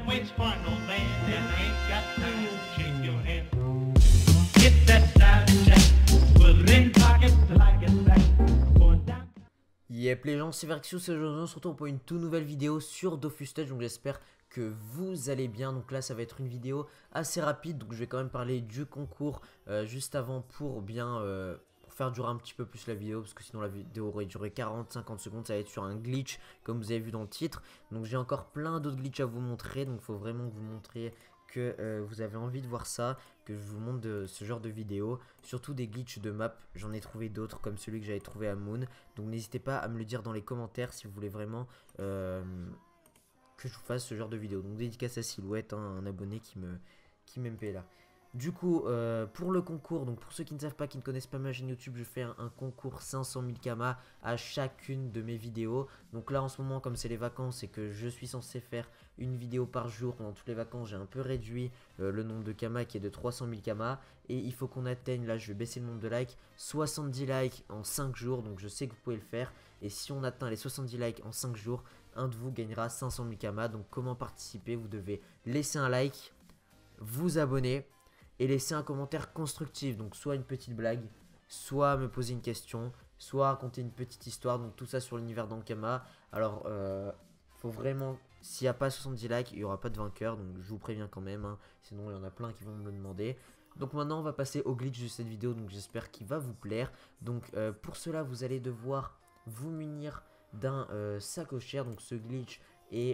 waits for no man and ain't got time to shake your hand. Get that style check, put it in pocket like it's back. Going down. Yep les gens, c'est Verxius et aujourd'hui on se retrouve pour une toute nouvelle vidéo sur Dofus Stage. Donc j'espère que vous allez bien. Donc là ça va être une vidéo assez rapide, donc je vais quand même parler du concours juste avant pour bien pour faire durer un petit peu plus la vidéo, parce que sinon la vidéo aurait duré 40-50 secondes. Ça va être sur un glitch comme vous avez vu dans le titre. Donc j'ai encore plein d'autres glitches à vous montrer, donc il faut vraiment que vous montriez que vous avez envie de voir ça, que je vous montre ce genre de vidéo, surtout des glitches de map. J'en ai trouvé d'autres comme celui que j'avais trouvé à Moon, donc n'hésitez pas à me le dire dans les commentaires si vous voulez vraiment que je vous fasse ce genre de vidéo. Donc dédicace à Silhouette, hein, un abonné qui m'aime là. Du coup, pour le concours, donc pour ceux qui ne savent pas, qui ne connaissent pas ma chaîne YouTube, je fais un concours 500 000 Kama à chacune de mes vidéos. Donc là en ce moment, comme c'est les vacances et que je suis censé faire une vidéo par jour pendant toutes les vacances, j'ai un peu réduit le nombre de Kama qui est de 300 000 Kama. Et il faut qu'on atteigne, là je vais baisser le nombre de likes, 70 likes en 5 jours. Donc je sais que vous pouvez le faire. Et si on atteint les 70 likes en 5 jours, un de vous gagnera 500 000 Kama. Donc comment participer? Vous devez laisser un like, vous abonner et laisser un commentaire constructif, donc soit une petite blague, soit me poser une question, soit raconter une petite histoire, donc tout ça sur l'univers d'Ankama. Alors, faut vraiment, s'il n'y a pas 70 likes, il n'y aura pas de vainqueur, donc je vous préviens quand même, hein, sinon il y en a plein qui vont me le demander. Donc maintenant on va passer au glitch de cette vidéo, donc j'espère qu'il va vous plaire. Donc pour cela vous allez devoir vous munir d'un sacochère, donc ce glitch est...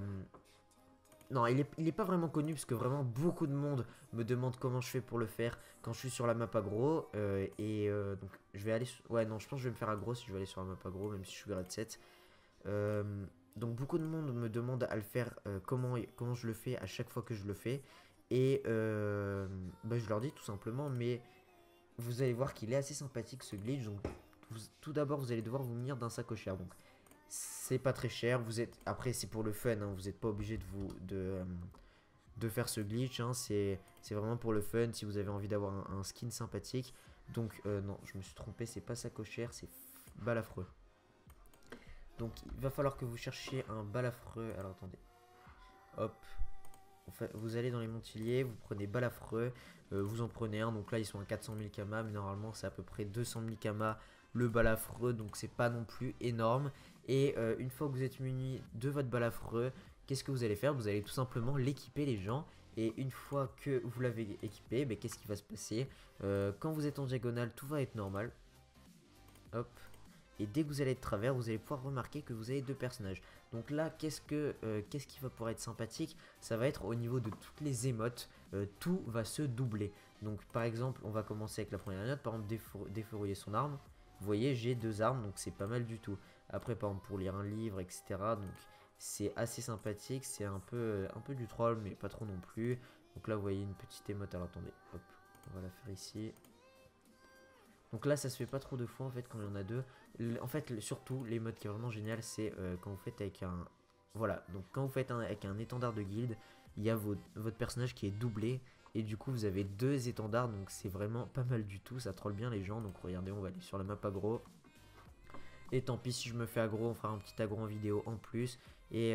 non, il est pas vraiment connu parce que vraiment beaucoup de monde me demande comment je fais pour le faire quand je suis sur la map aggro. Donc je vais aller... Ouais, non, je pense que je vais me faire aggro si je vais aller sur la map aggro, même si je suis grade 7. Donc beaucoup de monde me demande à le faire, comment je le fais à chaque fois que je le fais. Et bah, je leur dis tout simplement, mais vous allez voir qu'il est assez sympathique ce glitch. Donc tout d'abord vous allez devoir vous munir d'un sacochère. Donc c'est pas très cher, après c'est pour le fun, hein, vous n'êtes pas obligé de faire ce glitch, hein, c'est vraiment pour le fun, si vous avez envie d'avoir un skin sympathique. Donc non, je me suis trompé, c'est pas sacochère, c'est balafreux. Donc il va falloir que vous cherchiez un balafreux. Alors attendez, hop, vous allez dans les Montiliers, vous prenez balafreux, vous en prenez un. Donc là ils sont à 400 000 Kama, mais normalement c'est à peu près 200 000 Kama le balafreux, donc c'est pas non plus énorme. Et une fois que vous êtes muni de votre balafreux, qu'est-ce que vous allez faire? Vous allez tout simplement l'équiper les gens. Et une fois que vous l'avez équipé, bah, qu'est-ce qui va se passer? Quand vous êtes en diagonale, tout va être normal. Hop. Et dès que vous allez être de travers, vous allez pouvoir remarquer que vous avez deux personnages. Donc là, qu'est-ce qui va pouvoir être sympathique? Ça va être au niveau de toutes les émotes, tout va se doubler. Donc par exemple, on va commencer avec la première note, par exemple déverrouiller son arme. Vous voyez, j'ai deux armes, donc c'est pas mal du tout. Après, par exemple, pour lire un livre, etc. Donc c'est assez sympathique, c'est un peu du troll, mais pas trop non plus. Donc là, vous voyez une petite émote. Alors attendez, hop, on va la faire ici. Donc là, ça se fait pas trop de fois en fait quand il y en a deux. En fait, surtout, l'émote qui est vraiment géniale, c'est quand vous faites avec un... Voilà, donc quand vous faites avec un étendard de guilde, il y a votre personnage qui est doublé. Et du coup, vous avez deux étendards, donc c'est vraiment pas mal du tout. Ça troll bien les gens. Donc regardez, on va aller sur la map aggro. Et tant pis si je me fais aggro, on fera un petit aggro en vidéo en plus. Et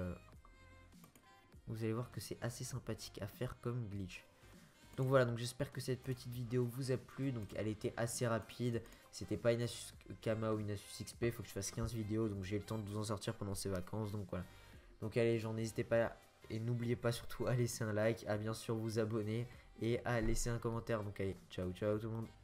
vous allez voir que c'est assez sympathique à faire comme glitch. Donc voilà, donc j'espère que cette petite vidéo vous a plu. Donc elle était assez rapide. C'était pas une astuce Kama ou une astuce XP. Il faut que je fasse 15 vidéos. Donc j'ai le temps de vous en sortir pendant ces vacances. Donc voilà. Donc allez les gens, n'hésitez pas. Et n'oubliez pas surtout à laisser un like, à bien sûr vous abonner et à laisser un commentaire. Donc allez, ciao ciao tout le monde.